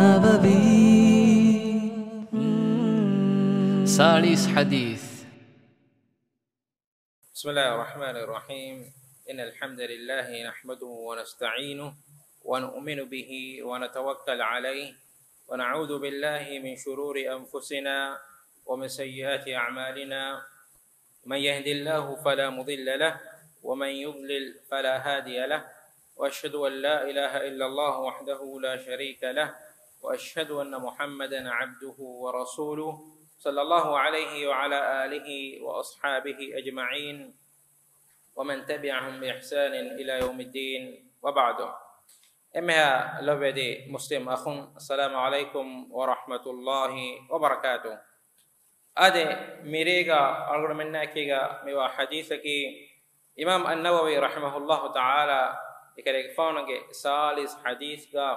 سالس حديث. بسم الله الرحمن الرحيم. إن الحمد لله نحمده ونستعينه ونؤمن به ونتوكل عليه ونعوذ بالله من شرور أنفسنا ومن سيئات أعمالنا. من يهد الله فلا مضل له ومن يضلل فلا هادي له، وأشهد أن لا إله إلا الله وحده لا شريك له، وأشهد أن محمدا عبده ورسوله صلى الله عليه وعلى آله وأصحابه أجمعين ومن تبعهم بإحسان إلى يوم الدين، وبعد. أمها لبدي مسلم أخون، السلام عليكم ورحمة الله وبركاته. أدي ميريغا أقول منا كيغا ميوا حديثك إمام النووي رحمه الله تعالى يكريك فونك سالس حديث غا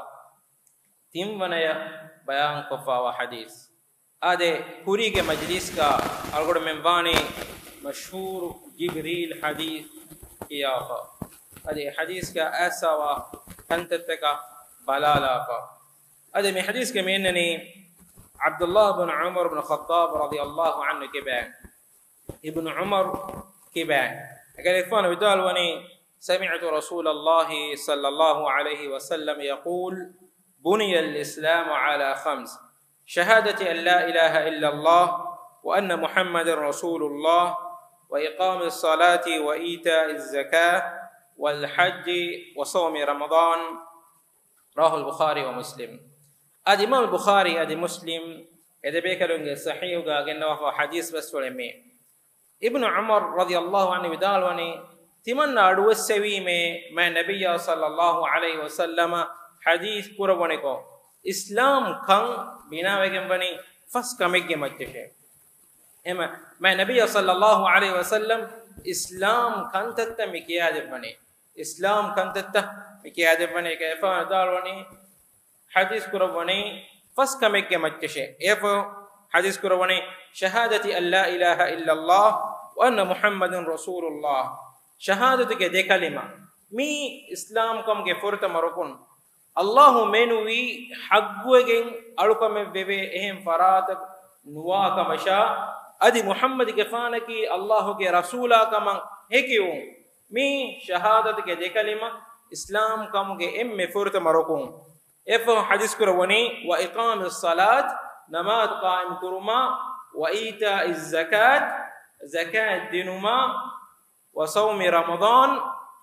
تيم ونيا بيان كفا وحديث. آده پوری کے مجلس کا الگڑ منبانی مشہور جبریل حدیث کیا فا آده حدیث کا ایسا و کنتت کا بلالا فا آده میں حدیث کے میننی عبداللہ بن عمر بن خطاب رضی اللہ عنہ کے بین ابن عمر کے بین اگر اکفان بدال ونی سمعت رسول اللہ صلی اللہ علیہ وسلم يقول بني الإسلام على 5: شهادة أن لا إله إلا الله وأن محمد رسول الله وإقام الصلاة وإيتاء الزكاة والحج وصوم رمضان. رواه البخاري ومسلم. أدي إمام البخاري أدي مسلم إذا بيكلون صحيح وقال وفا حديث بس ولمي ابن عمر رضي الله عنه بدال وني تمنى أدو السوي ما النبي صلى الله عليه وسلم حديث قربانكو اسلام کان بنا وگم بنی فس کمگے مچے اما میں نبی صلی اللہ علیہ وسلم اسلام کان تت مکیا دے بنی اسلام کان تت مکیا دے بنی کیف دال ونی حدیث قربانی فس کمگے مچے ایف حدیث قربانی شہادت ان لا الہ الا اللہ وان محمد رسول اللہ شہادت کے دے کلمہ می اسلام کم کے فرت مرکن الله منوي حقوقين ألقم ببي إهم فراتك نواك مشا أدي محمد كفانك الله كرسولا كمان هيكيو مي شهادتك دي كلمة إسلام كم إم فرت مركون إفهم حديث كرواني وإقام الصلاة نماذ قائم كرما وإيتاء الزكاة زكاة دينما وصوم رمضان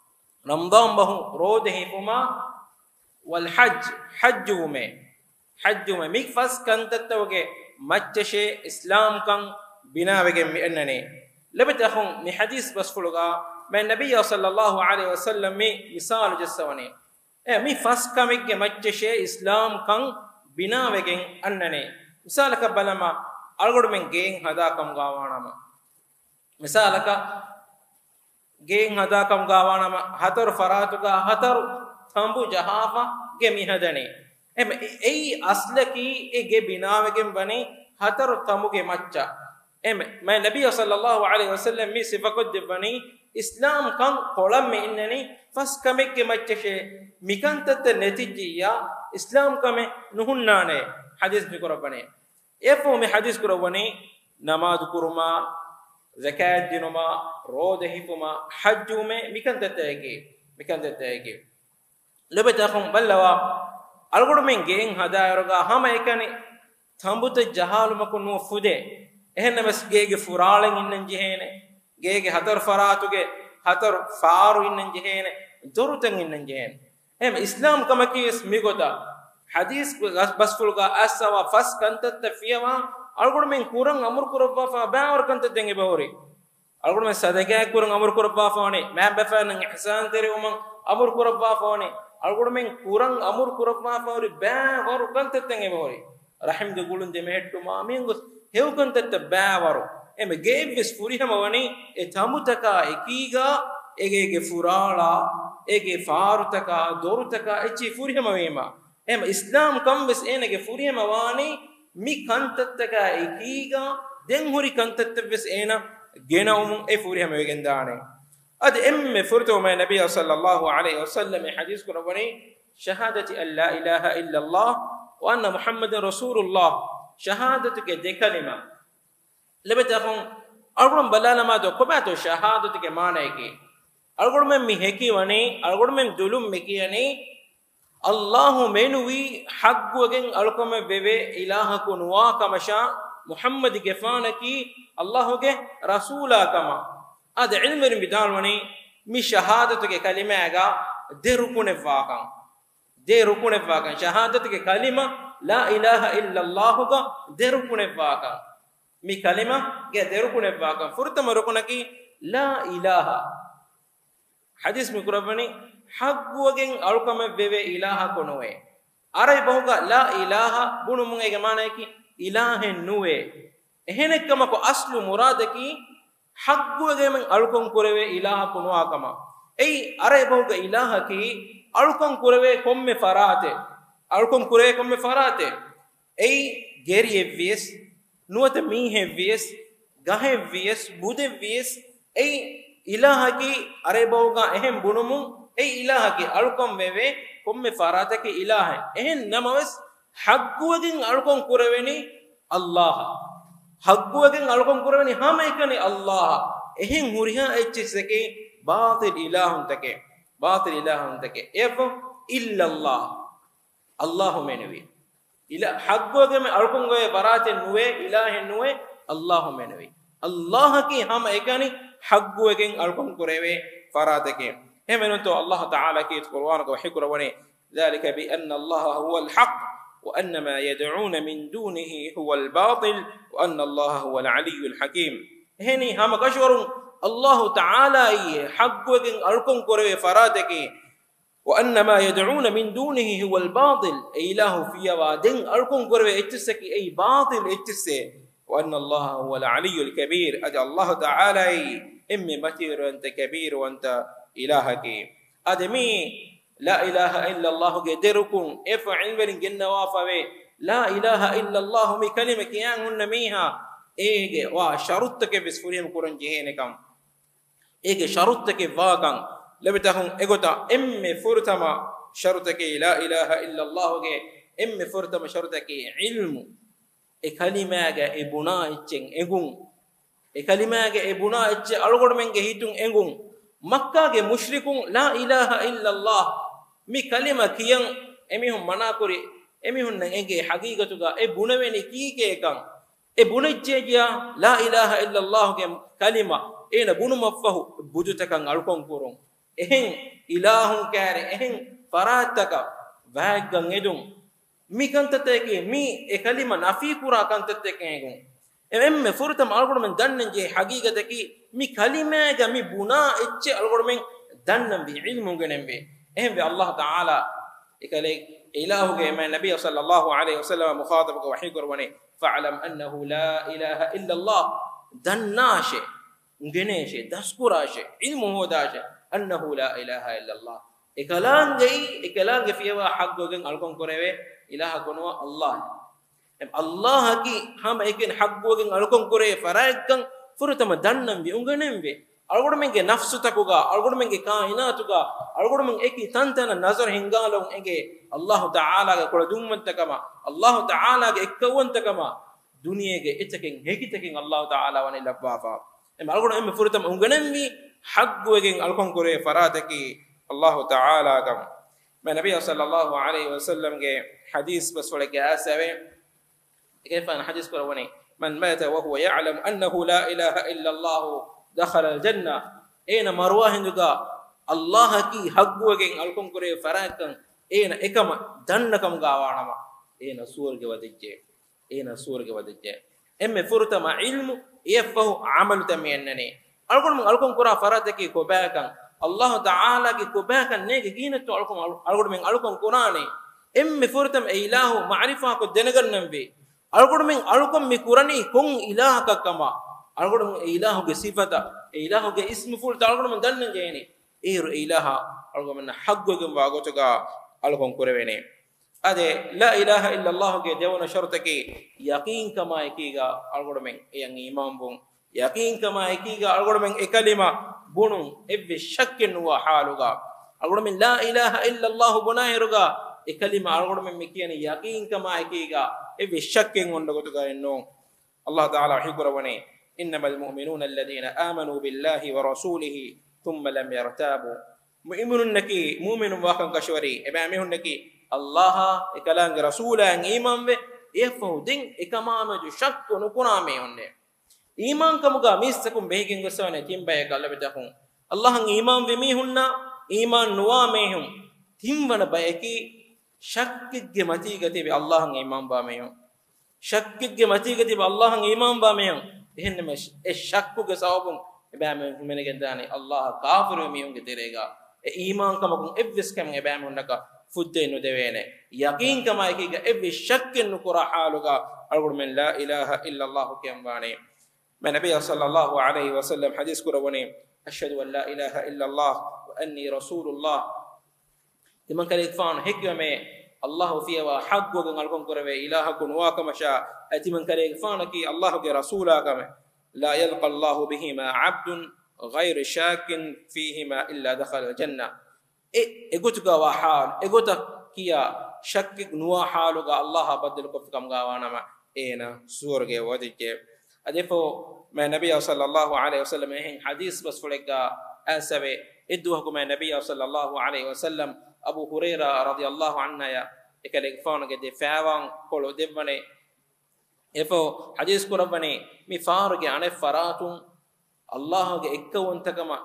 به روده فما والحج حج میں میک فس کنتت وگے مچشے اسلام کن بنا وگے اننے لبت اخون می حدیث بس فلگا میں نبی صلی اللہ علیہ وسلم میں مثال جسونے می فس کمگے مچشے اسلام کن بنا وگے اننے مثال کا بلما الگڑ میں گین ہدا کم گاوانا ما مثال کا گین ہدا کم گاوانا ما ہتر فراتو کا ہتر تھامبو جہافا کے میہدنے ایم ای اصل کی اے بناوگم بنی ہتر تھامبو کے مچا ایم میں نبی صلی اللہ علیہ وسلم می صفقت بنی اسلام کن قولم میں اننی فس کمک کے مچشے مکنتت نتیجیا اسلام کم نہنانے حدیث بکر بنے ایفو میں حدیث کرو بنی نماز کرما زکاة دنما رود حفما حجو میں مکنتت ہے کہ لبت اخون بلوا الگڑ میں گین ہدایرگا ہم ایکنے تھمبت جہال مکن نو فدے ehna mes geege furalen innan jehene geege hatar faratuge hatar faru innan jehene dorutan innan jehene em islam kamakis migota hadis basfulga asawa fas kantat fiyawa algod men kurang amur kurabba fa baawar kantat denge bawri algod men sadaga kurang amur kurabba fa ne ma bafa nan ihsan tere umman amur kurabba fa ne algod men kurang amur kurabba fa ori baawar kantat denge bawri rahim de gulun de mehettu ma mengus hewkantat baawaro em geevis furihama wani e tamutaka ekiga egege furala ege farutaka dorutaka echi furihama wema em islam kambes enege furihama wani mi kantattaka ekiga den hori kantattves ena genawum e furihama wegendane ad emme furto ma nabiy sallallahu alaihi wasallam hadith ko wani shahadati an la ilaha illa allah wa anna muhammadan rasulullah shahadatu ke de kalima lebeta khon algon balala ma do ko ba to shahadatu ke maana eke algon men mi heki wani algon men dulum mekiyani Allahu menuwi haggugen alkome beve ilaha kunwa kamasha Muhammad gefanaki Allahu ge rasula kama ad ilmer midalwani mi shahadatu ge kalima aga de rukune vakan shahadatu ge kalima la ilaha illa Allah ga de rukune vakan mi kalima ge de rukune vakan furtama rukunaki la ilaha hadis mi kurabani haggugen alkame beve ilaha konowe arai bahuga la ilaha bunu mun ege manaki ilahen nuwe ehenekama ko aslu muradaki haggugen men alkon kurave ilaha konwa kama ei arai bahuga ilaha ki alkon kurave komme farate ei geri evvies nuwata mi hevvies gahe evvies bude evvies ei ilaha ki arai bahuga ehem bunumun ei ilaha ki alkom veve komme farata ki ilaha ehen namawas haggugen alkom kuraveni Allah haggugen alkom kuraveni hama ekani Allah ehen huriha echseke batil ilahun take efo illa Allah menwi ila haggugen alkom ve farate nuwe ilahe nuwe Allah menwi Allah ki hama ekani haggugen alkom kurave farate ke همنتو الله تعالى كي القرآن وحكر وني ذلك بأن الله هو الحق وأن ما يدعون من دونه هو الباطل وأن الله هو العلي الحكيم هني هم كشور الله تعالى حق وكن ألكم كره فراتك وأن ما يدعون من دونه هو الباطل أي له في وادن ألكم كره اتسك أي باطل اتسه وأن الله هو العلي الكبير أجل الله تعالى إمي متير وأنت كبير وأنت إلهك أدمي لا إله إلا الله قدركم إفعل من جنة وافوي لا إله إلا الله مي كلمة كيان النميها إيجي وشرطك بسفرهم قرن جهينكم إيجي شرطك واقعا لبتهم إيجوتا إمي فرتما شرطك لا إله إلا الله إمي فرتما شرطك علم إكلمة إبنا إتشين إيجون إكلمة إبنا إتش ألغر من جهيتون إيجون مكة کے مشرکون لا الہ الا اللہ می کلمہ کیان امیہم مناکری امیہن نگے حقیقت کا اے بنوینی کی کے کان اے بنچے گیا لا الہ الا اللہ کے کلمہ اے نہ بنو مفہ بوجتکان الکون کرون اہن الہوں کہرے اہن فراتک واگن ادون می کنتتے کہ می اے کلمہ نفی کرا کنتتے کہگون emme furtam algod men dannen je hagigata ki mi kalima ga mi buna ecce algod men dannan bi ilmun genembe ehme Allah taala ikale ilahu ge men nabiy sallallahu alaihi wasallam mukhatab ko wahi korwane fa'lam annahu la ilaha illa Allah dannashe ngeneshe daskurashe ilmu hodashe annahu la ilaha illa Allah ikalange fiwa haggo gen algon korewe ilaha konwa Allah Allah ki ham ekin haggogen alkon kore faraikkan furutama dannam bi unganembe algodmenge nafsu takuga algodmenge kainatuga algodmen eki tantana nazar hingalon enge Allah taala ga kola dummantakama Allah taala ga ekkawontakama duniyege eteken hekiteken Allah taala wani labbafa algodem furutama unganembi haggogen alkon kore farataki Allah taala kam nabiy sallallahu alaihi wasallam ge hadis baswale ge asave كيف أن حديث كرواني من مات وهو يعلم أنه لا إله إلا الله دخل الجنة أين مرواه نجا الله كي حقوقين ألكم كريه فراكن أين إكما دنكم غاوانا أين سور جوادجة أم فرت ما علم يفه عمل تمينني ألكم كرا فراتك كوباكن الله تعالى كي كوباكن نيجي كينة ألكم كراني أم فرتم إله معرفة كدنجر نبي algodmen alkom mi kurani kon ilaha kakama algodmen ilahu ge sifata ilahu ge ismu ful algodmen danne jeni ilaha algodmen haggo ge wagotoga alkom kurevene ade la ilaha illa Allah ge devona shartake yaqeen kama ekiga algodmen yang imam bun yaqeen kama ekiga algodmen ekalima bunun evve shakken wa haluga algodmen la ilaha illa Allah bunahiruga e kalima algod men mikiyani yaqeen kama ekiga e vishakken ondo gotuga enno Allah taala hikurawani innamal mu'minuna alladhina amanu billahi wa rasulihi thumma lam yartabu mu'minun naki mu'minun wa kan kashwari e ba mehun naki Allah e kalang rasulan iman ve e fodin e kama me ju shakku nukuna me onne iman kamuga mistakum behigen gosone timbaye galabedakun Allah ang iman ve mi hunna iman nuwa mehum timwana bayaki shakkige mati gati be Allah ang iman ba mehum shakkige mati gati be Allah ang iman ba mehum ehne me e shakku ge sawabun ba me menegen dani Allah kafiru mehum ge terega e iman kamakun evvis kam e ba me naka fudde no devene yaqeen kama ekiga evvi shakken nukura haluga algur men la ilaha illa Allah kiyambani ma nabiy sallallahu alaihi wasallam hadis kurawani ashhadu an la ilaha illa Allah wa anni rasulullah timan kale fan hikme Allah fiya wa haqqu ngalgon korwe ilaha kun wa kama sha atiman kale fan ki Allah ke rasula kama la yalqa Allah bihima 'abdun ghayr shakin fihima illa dakhala al-janna egotuga wa hal egota kiya shakkik nuwa haluga Allah badal ko kam gawana ma ena surge wadike adefo ma nabiy sallallahu alaihi wasallam hin hadis bas fulega asabe iddu hukuma nabiy sallallahu alaihi wasallam Abu Hurairah radhiyallahu anhu ya ekale fawna gede fawan kolo devane efo hadis kurabane mi faruge ane faratun Allah ge ekkawontakama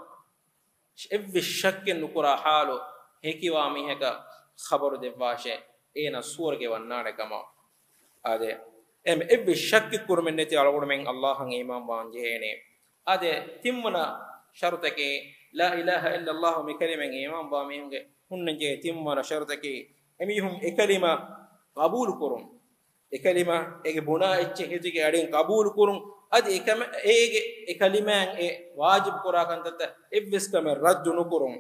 evvi shakken nukura halu hekiwa mi heka khabaru devashe ena surge wannane kama ade em evvi shakki kurmen neti algod men Allah ang imam banjehene ade timmana shartake la ilaha illa Allah mi kalimen imam ba mi hunge hunnje timmana shartake emihum e kalima qabul kurum e kalima ege buna ecche hedige adin qabul kurum ade ekama ege e kaliman e wajib kura kan tatta evvis kam raddu nukurum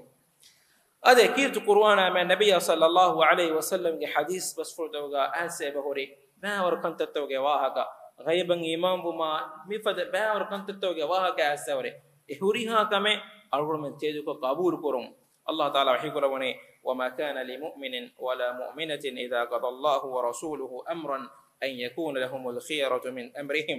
ade kirtu qur'ana ma nabiy sallallahu alaihi wasallam ge hadis bas furdoga anse bahori ba war kan tatta ge wahaga ghaiban imam buma mi fada ba war kan tatta ge wahaga asawre e huriha kame algor men teju ko qabul kurum Allah taala hikurawani وما كان لمؤمن ولا مؤمنة إذا قضى الله ورسوله أمرا أن يكون لهم الخيرة من أمرهم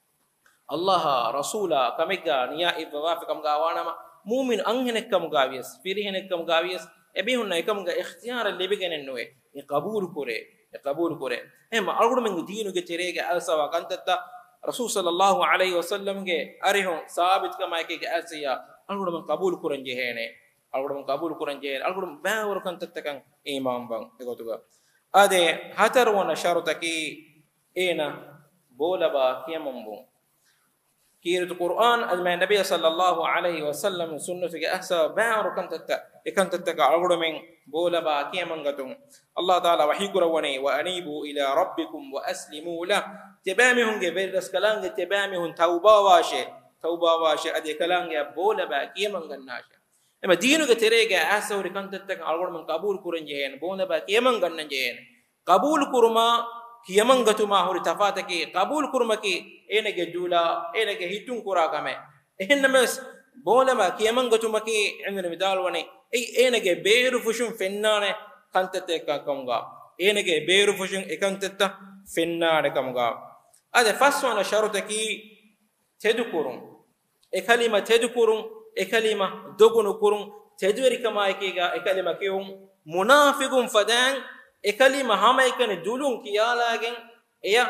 الله رسولا كمجا نيا إبوا كم غوانا مؤمن أنهنك كم غاويس فيرهنك كم غاويس أبيهن كم غا اختيار اللي بيجن النوى يقبول كره هم أقول من دينه كتيرة ألسا وكانت رسول صلى الله عليه وسلم أريهم ثابت كما يكيك ألسيا أقول من قبول كرن جهنه algudum qabul kuran jeel algudum baawar kan tattakan imam bang egotuga ade hatar wona sharutaki ena bolaba kiyamambun kiratu qur'an alma nabiy sallallahu alaihi wasallam sunnatu ge ahsa baawar kan tattaka algudum bolaba kiyamangatum Allah taala wahi kurawani wa anibu ila rabbikum wa aslimu la tibamihun ge berdas kalange tibamihun tauba washe ade kalange bolaba kiyamanganasha ema dinu ge terege asawri kantatta algod man qabul kuran jehen bonda ba kiyaman gannan jehen qabul kurma kiyaman gatuma hori tafataki qabul kurma ki enege jula enege hitun kura game ehennames bonda ba kiyaman gatuma ki engene midalwani enege beeru fushun fennane kantatta kakamga enege beeru fushun ekantatta fennane kamga ade faswana sharutaki tedukurun e kalima tedukurun ekalima dogunu kurun tedweri kama ekiga ekalima kiyum munafiqun fadan ekalima hama ekane dulun kiyalagen eya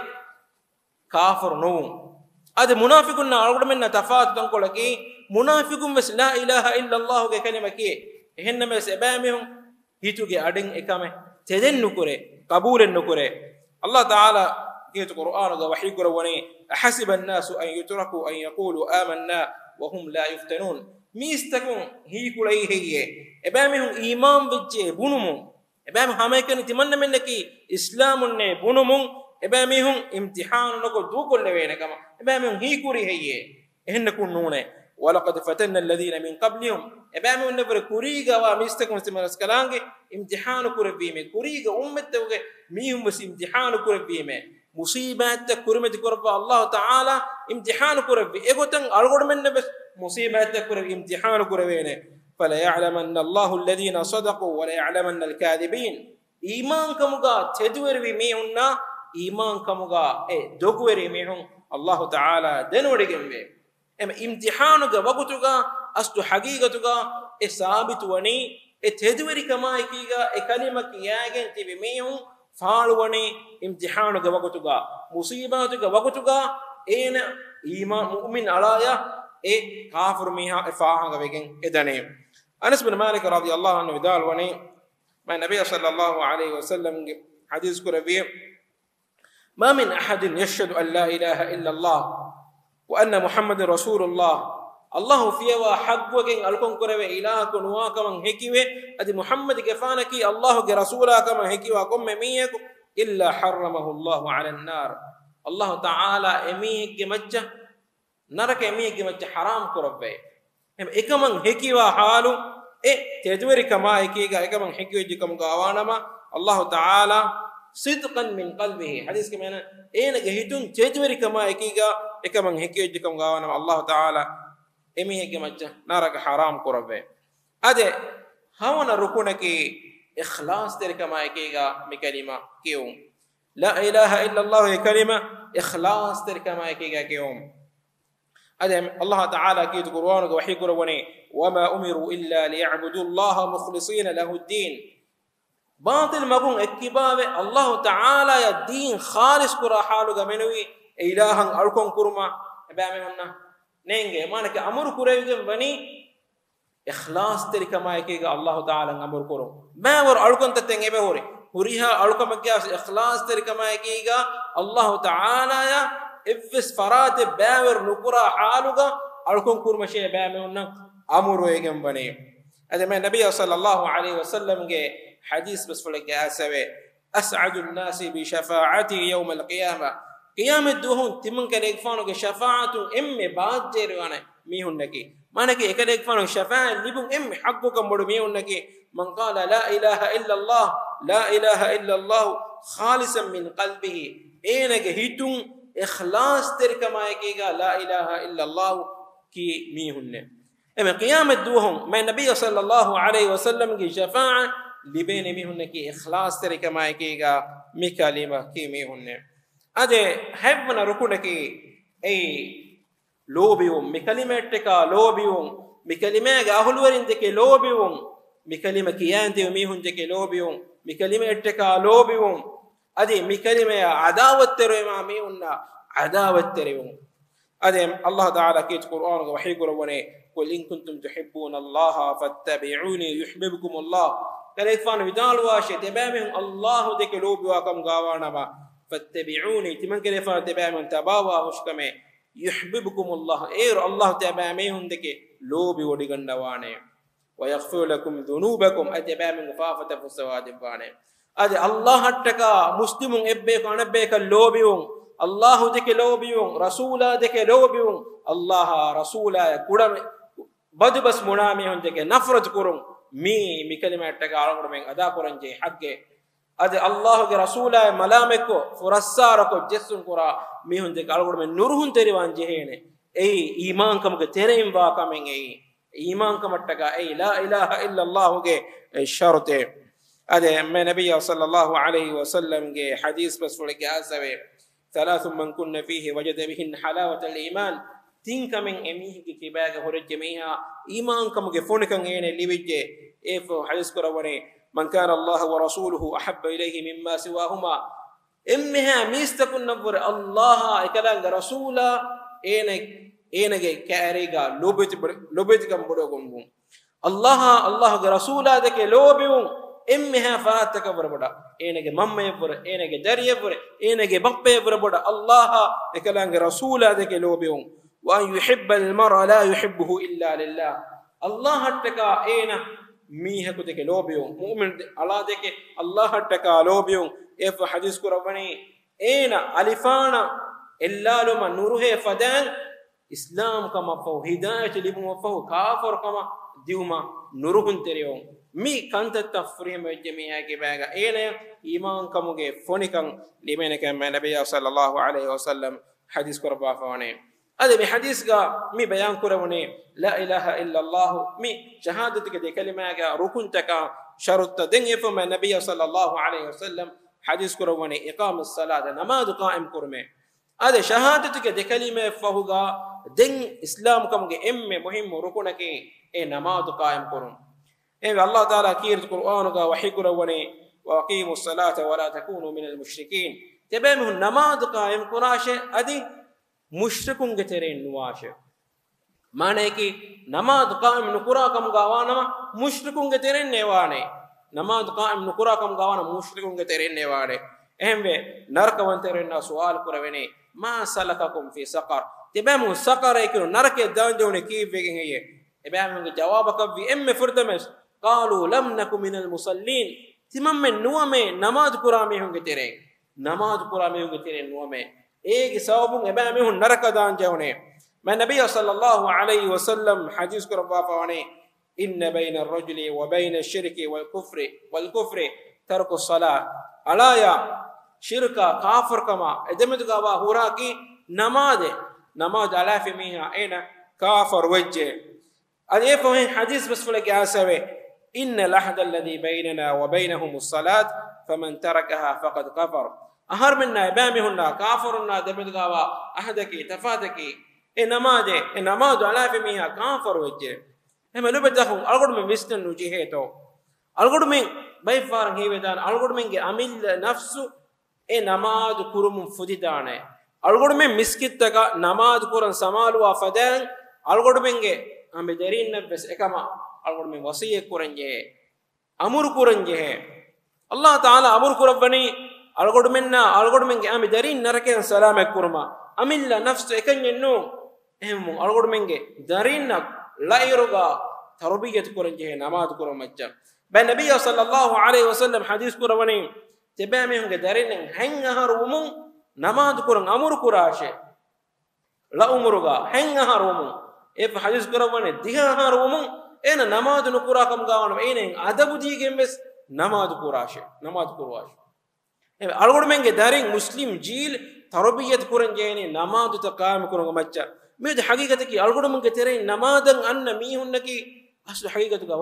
kafir no ade munafiqun na algod menna tafat dan kolaki munafiqun bas la ilaha illa Allah ge kalima ki ehenna mes ebamihum hituge aden ekame tedennu kore qabulen nukure Allah taala kitu qur'an ga wahi kurawani ahasiba an-nasu an yutraku an yaqulu amanna وهم لا يفتنون ميستكون هي كلي هي ابامهم ايمان بجه بنمون ابام هميكن تمن منكي اسلام نه بنمون ابامهم امتحان نكو دوكل وين كما ابامهم هي كوري هي انكم نونه ولقد فتن الذين من قبلهم ابامهم نبر كوريغا وميستكون تمنس كلانغي امتحان كوربيمه كوريغا امتوغه ميهم بس امتحان كوربيمه مصيبات كرمت كرب الله تعالى امتحان كرب ايغوتن الغد من بس مصيبات كرب امتحان كربين فلا يعلمن الله الذين صدقوا ولا يعلمن الكاذبين iman kamuga teduweri mi unna iman kamuga e doguweri mi hun Allah Taala denodigembe em imtihanuga wagutuga astu haqiqatuga e sabitu wani e teduweri kama ikiga e kalima kiyagen tibi mi hun faalu wani imtihanuga wagutuga musibatuga wagutuga ena iman mu'min alaya e kafir miha e faaha wegen edane Anas bin Malik radhiyallahu anhu vidal wani ma nabiy sallallahu alaihi wasallam hadith kurabi ما من أحد يشهد أن لا إله إلا الله وأن محمد رسول الله الله فيها حق وجن ألكم كربه إله كنوا كمان هكيوه أدي محمد كفانك الله كرسوله كمان هكيوه كم ميك إلا حرمه الله على النار الله تعالى أميك جمجة نرك أميك جمجة حرام كربه هم إكمن هكيوه حالو تجوري كما هكيجا إكمن هكيوه جكم قاوانا ما الله تعالى صدقا من قلبه حديث كمان جهتون تجوري كما هكيجا إكمن هكيوه جكم قاوانا الله تعالى أميك جمجة نرك حرام كربه أدي هون ركونك إخلاص ترك ما هكيجا بكلمة كيوم لا إله إلا الله كلمة إخلاص ترك ما هكيجا كيوم أدي الله تعالى كيد قرآن وحي قرآن وما أمروا إلا ليعبدوا الله مخلصين له الدين باطل مبون اتباع الله تعالى الدين خالص كرا حالو منوي إلها ألكم كرما بامنا نينجي مانك أمر كريم بني إخلاص ترك ما يكيغا الله تعالى أمر كرم ما ور ألكم تتنجي بهوري هوريها ألكم مكياس إخلاص ترك ما يكيغا الله تعالى يا إفس فرات باور نكرا حالوغا ألكم كرما شيء بامنا أمر ويجم بني هذا ما النبي صلى الله عليه وسلم حديث بس فلك أسوي أسعد الناس بشفاعتي يوم القيامة قيامة دوهون تمن كده فانو شفاعة بعد جيروانا ميهون نكي ما نكي كده فانو شفاعة لبون حقك مر ميهون نكي من قال لا إله إلا الله لا إله إلا الله خالصا من قلبه إنك هيتون إخلاص ترك ما يكيغا لا إله إلا الله كي ميهون أما قيامة دوهم ما النبي صلى الله عليه وسلم كي شفاعة لبين ميهن كي إخلاص ترك ما يكيغا مكالمة كي ميهن أده هبنا ركونك أي لوبيوم مكالمة تكا لوبيوم مكالمة أهلورين تكي لوبيوم مكالمة كيان تي ميهن تكي لوبيوم مكالمة تكا لوبيوم أده مكالمة عداوة تريما ميهن عداوة تريما أده الله تعالى كي القرآن وحي قرآن قل إن كنتم تحبون الله فاتبعوني يحببكم الله كليفان بدال واشي تبامن الله دك لوبي وكم غاوانا ما فاتبعوني تمن كليفان تبامن تباوا مشكمه يحببكم الله اير الله تبامن دك لوبي ودغندوانه ويغفر لكم ذنوبكم اتبامن فافته فسواد بانه ادي الله حتكا مسلم ابي كنبك لوبيون الله دك لوبيون رسولا دك لوبيون الله رسولا كودم بدبس منامي هندك نفرت كرم مي كلمة تقارن من أدا كورنجي حقه أد الله كرسوله ملامكو فرساركو جسون كورا مي هندك ألقور من نورهن تريوان جهينه أي إيمان كم كتيرين باكا من أي إيمان كم تقا أي لا إله إلا الله كي الشرط أد من نبي صلى الله عليه وسلم كي حديث بس فلك أسوي ثلاث من كن فيه وجد بهن حلاوة الإيمان تين كمن أميه كباغ هرج جميعا إيمان كم كفون كان يعني لبيجة إفو حديث كرواني من كان الله ورسوله أحب إليه مما سواهما إمها ميستكن نبور الله إكلام رسولا إنك كأريجا لبيت كم بدوكم الله رسولا ذك لوبيون إمها فراتك بربدا إنك مم يبر إنك دري يبر إنك بق يبر بدا الله إكلام رسولا ذك لوبيون وأن يحب المرء لا يحبه إلا لله الله تكا إينا ميه كتك لوبيون مؤمن الله تك الله تكا لوبيون إف حديث كربني إينا ألفانا إلا لما نوره فدان إسلام كما فو هداية لبما فو كافر كما ديوما نورهن تريون مي كانت تفريم الجميع كباغا إينا إيمان كموغي فونيكا لمنك من النبي صلى الله عليه وسلم حديث كربا فوني هذا من حديث مي بيان كروني لا إله إلا الله مي شهادتك دي كلمة ركنتك شرط دين يفهم النبي صلى الله عليه وسلم حديث كرواني إقام الصلاة نماذ قائم كرمه هذا شهادتك دي كلمة فهوغا دين إسلام كمغي مهم ركنك نماذ قائم كرم الله تعالى كيرت قرآنك وحي كرواني وأقيموا الصلاة ولا تكونوا من المشركين تبامه نماذ قائم كراشه أدي مشركون كترين نواشه معنی کہ نماز قائم نکرا کم گاوانا مشرکوں کے تیرے نیوانے نماز قائم نکرا کم گاوانا مشرکوں کے تیرے نیوانے اہم وے نرک ون تیرے نا سوال کروینے ما سلککم فی سقر تبامو سقر ہے کہ نرک دان جونے کی وگیں یہ تبامو کے جواب کبھی فردمس قالوا لم نكن من المصلين تمام میں نو میں نماز قرآن میں ہوں گے تیرے نماز قرآن میں ہوں گے تیرے نو میں ایک سبب تبامو نرک دان جونے ما النبي صلى الله عليه وسلم حديث كربافاني إن بين الرجل وبين الشرك والكفر ترك الصلاة ألا يا شركا كافر كما ادمت غوا هوراكي نماز على في ميها أين كافر وجه أدي فهم حديث بس فلك اسوي إن الأحد الذي بيننا وبينهم الصلاة فمن تركها فقد كفر أهر منا بامهن كافرنا دمت غوا أحدك تفاتك نماز على في ميها كافر وجه هم لبتهم الغد من ويستن وجهته الغد من بيفارن هي ودان الغد من عمل نفس نماز كرم فديدانه الغد من مسكتك نماز كرن سمالوا فدان الغد من هم درين نفس اكما الغد من وصيه كرنجه امر كرنجه الله تعالى امر كربني الغد منا الغد من هم درين نركن سلام كرما عمل نفس اكنينو هم الغد منگه دارين لا يرغى تربيه كرنجه نماز كرمجا بين النبي صلى الله عليه وسلم حديث كروني تبامهم دارين هنغهروم نماز كرن امر كراشه لا امرغا هنغهروم اف حديث كروني ديههروم ان نماز نكراكم غاون ان ادب ديگم بس نماز كراشه نماز كرواش الغد منگه دارين مسلم جيل تربيه كرنجه نماز تقام كرمجا ميد حقيقتك الغد من كترين نماذن ان ميهنكي اصل حقيقتك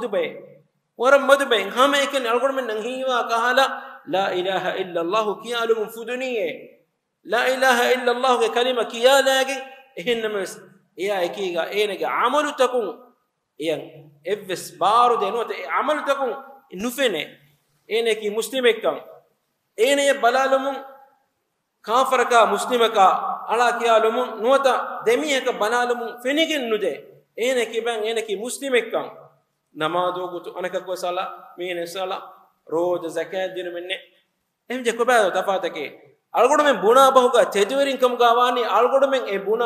ورم مدبي هم اكن الغد من نهيوا قال لا اله الا الله كيالم فدنيه لا اله الا الله كلمه كيالاغي انمس يا اكيغا اينغا عمل تكون ين افس بارو دينوت عمل تكون نفنه اينكي مسلمكم اينه بلالم كافرك مسلمك على كيالم نوتا دميهك بنالم فينيگن نوده اينكي بان اينكي مسلمك نمازو گتو انك کو صلا مين صلا روز زكاه دين منne emje ko ba tafatake algodu men buna bahuga teduwerin kam gawani algodu men e buna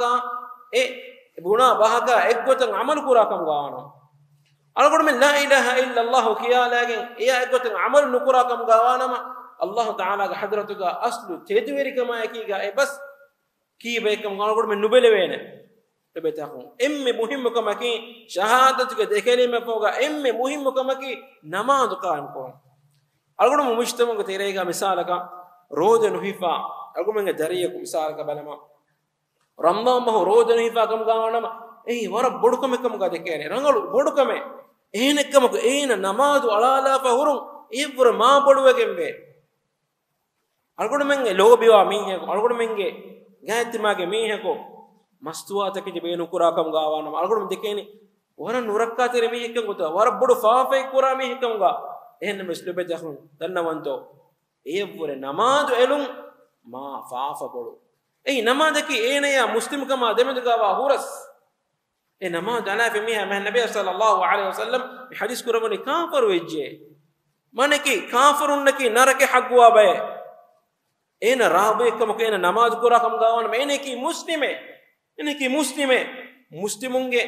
bahaka ekgotan amal kura kam gawano algodu men la ilaha illa allah kiyalagen iya ekgotan amal nukura kam gawanama Allah Ta'ala ga hadratuga aslu teduweri kama yakiga e bas ki be kam algodu men nubele wene تبتاخون مهم كما كي شهادتك ده كلمه فوقا مهم كما كي نماز قائم كون الغد مجتمع تيريغا مثالك روز نحيفا الغد من دريك مثالك بلما رمضان ما روز نحيفا كم غاونما ور بڑکم كم غا دكيني رنگل بڑکم اينكم اين نماز على فهرون ور ما بڑوگم بي الغد من لوبيوا ميهه الغد من گاتماگه ميهه مستواتك جبينو كراكم غاوانم الغدم دكيني ورن نوركا تري مي هكم غتا ور بڑو فافي كرا مي هكم غا اين مسلبه جخن دنوانتو ايبور نماز الون ما فاف بڑو اي نمازكي اينيا مسلم كما دمد غوا هورس اي نماز انا في مي النبي صلى الله عليه وسلم بحديث كرمني كافر وجه منكي كافرونكي نرك حقوا بي اين رابي كم كين نماز كراكم غاوانم اينكي مسلمه انكي مسلمونගේ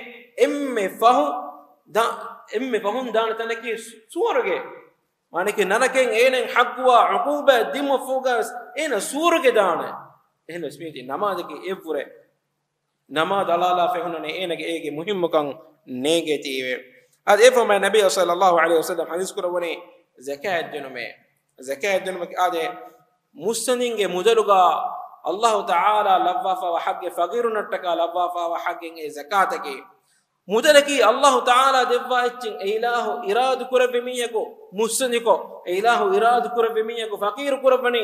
فهم دان تنكي سورگه مانكي نركين اينن حقوا عقوبه دم فوغاس اين سورگه دان اين اسميتي نمازكي ايفره نماز الله فهنني اينگه ايگه مهمكن نيگيتيوه اد افهم النبي صلى الله عليه وسلم حديث كروني زكاه دنمه ade mustaninge mudaluga الله تعالى لبافا وحق فقير نتكا لبافا وحق زكاتك mudalaki Allah Taala devva ecchen ilahu iradu kurave miyako musniko ilahu iradu kurave miyako faqir kuravani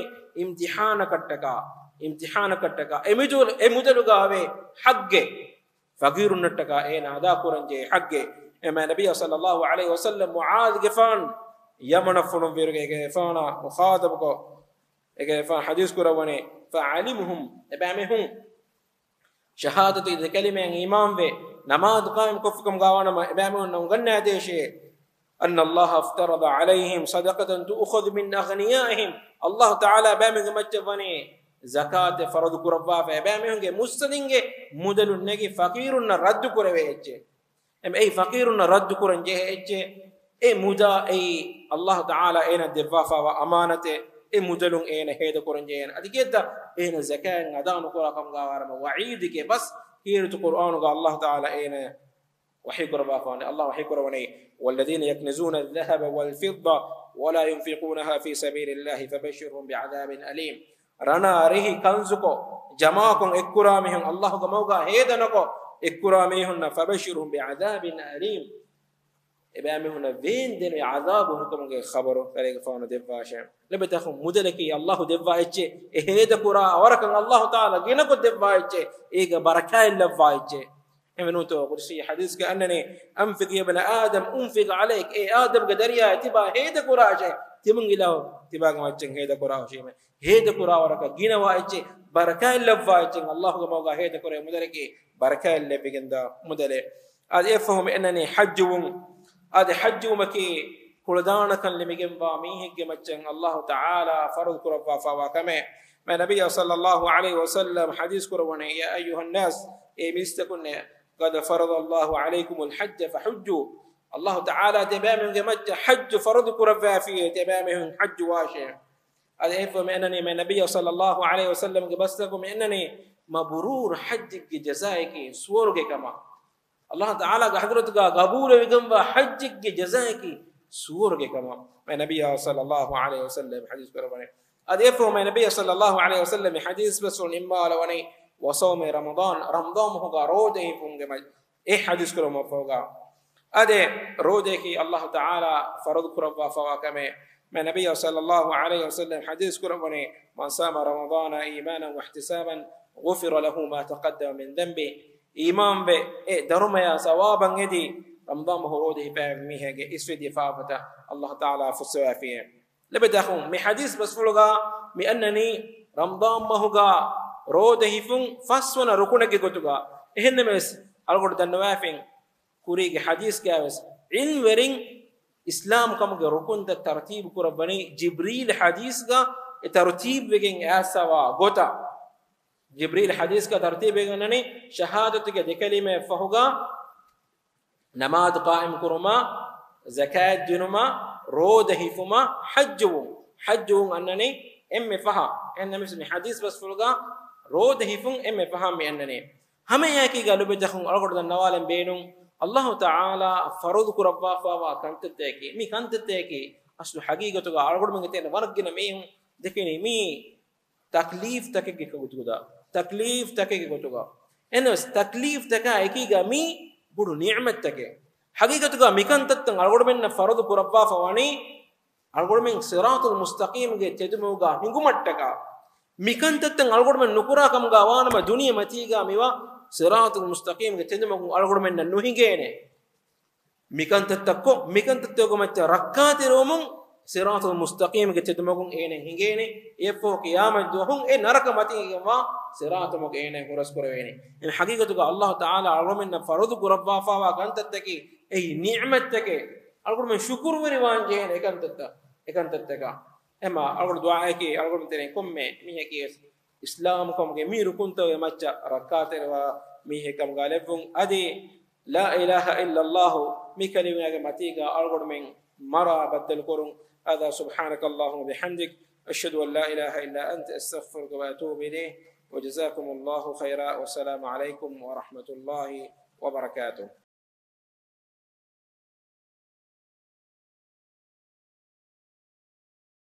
imtihana kattaka emudaluga ave hagge faqirun nattaka ena ada kuranje hagge ema nabiy sallallahu alaihi wasallam muad gefan yamana funum virge gefana mukhadab ko egefa hadis kuravani fa'alimuhum ebamehum shahadatu de kalimen imam ve namaz qaim kofkum gawana ebamehun nganna deshe anna Allah aftarada alaihim sadaqatan tu'khadhu min aghniyaihim Allah Taala ebamehun machavani zakat farad kurava ve ebamehun ge muslinge mudalun negi faqirun raddu kurave ecche ei faqirun raddu kuranje ecche e muda ei Allah Taala ena devafa wa amanate e mudalun ena heda koranjeen adiketa ena zakat adanu korakam gawarama wa'idike bas hirtu qur'anu ga Allah Taala ena wahi koraba fane Allah wahi korwane walladhina yaknizuna adh-dhahaba wal-fidda wala yunfiqunaha fi sabilillahi fabashshirhum bi'adhabin alim rana arihi kanzuko jama'akon ekkuramihun Allah ga mawga hedanako ekkuramihunna fabashshirhum bi'adhabin alim ebamehuna vendenu azabu hukumge khabaru tarega fauna devasha lebetakhum mudalaki Allah devva ecche eheda kura awarakan Allah Taala ginako devva ecche ega barakay lavva ecche emenuto qudsi hadis ka annani anfiq ya ibn adam unfiq alayk e adam ga dariya tiba heda kura ecche timungila tiba ga macchen heda kura shime heda kura awaraka ginawa ecche barakay lavva ecche Allah ga mawga heda kura mudalaki barakay lebigenda mudale ad efhum annani hajjum ade hajju maki kuladana kan limigem wa mihigge macchen Allah Taala farad kurwa fa wa kame ma nabiy sallallahu alaihi wasallam hadis kurwane ya ayuhan nas e mistakunne qad farada Allah alaikum alhajj fahujju Allah Taala tabamige macche hajj farad kurwa fi tabamihun hajj washi ade efo menani ma nabiy sallallahu alaihi wasallam ge bastakum enani mabrur hajj ge jazaiki suwarge kama Allah Taala ga hadrat ga qabul vigamba hajj ke jazaa ki sur ke kama mai nabiy sallallahu alaihi wasallam hadis karwane adefo mai nabiy sallallahu alaihi wasallam hadis basun imma lawani wa sawm ramadan hoga rode punge mai hadis karama foga ade rode ki Allah Taala farad kurwa fa kame mai nabiy sallallahu alaihi wasallam hadis karwane man sama ramadan imanan wa ihtisaban ghufira lahu ma taqaddama min dhanbi imam be darumaya sawaban edi ramadan horode pa mihege isfidi faafata Allah Taala fuswa fiye lebetakhum mi hadis basfuluga mi annani ramadan mahuga rode hifun faswana rukunage gotuga ehennemes algod danwafin kurige hadis gawas ilm werin islam kamge rukun da tartib kurabani jibril hadis ga tartib wegen asawa gota jibril hadis ka tartib ganani shahadatu ke dekalime fahuga namaz qaim kuruma zakat junuma roda hifuma hajju annani emme faha enne misni hadis bas fulga roda hifun emme faha me annani hame yaki galu bejakhun algod dan nawalen beenun Allah Taala farud kurabba fa wa kantete mi kantete aslu haqiqatu ga algod mengete wargina mehun dekeni mi taklif take ke kutuda taklif take gotuga enos taklif taka ekiga mi budu ni'mat take haqiqatuga mikan tattan algod menna faradu kurabba fawani algod men siratul mustaqim ge tedumoga hingumattaka mikan tattan algod men nukura kam ga wanama duniya matiga miwa siratul mustaqim ge tedumoga algod menna nuhingene mikan tattakko matta rakkati romun siratul mustaqim ge tedumogun ene hingene efo qiyamah dohun naraka matiga ma siratul mug ene huras korwene in haqiqatuga Allah Taala algomenna faradu kurabba fa wa kantattaki ni'mat take algomen shukr wari wanje ekantattaka ema algod du'a ki algomen tene komme mihe ki islam kom ge mi rukunta e macha rakate wa mihe kam galevun adi la ilaha illa Allah mi kalima ge matiga algomen mara badal korun هذا سبحانك اللهم وبحمدك أشهد أن لا إله إلا أنت أستغفرك وأتوب إليه وجزاكم الله خيرا والسلام عليكم ورحمة الله وبركاته.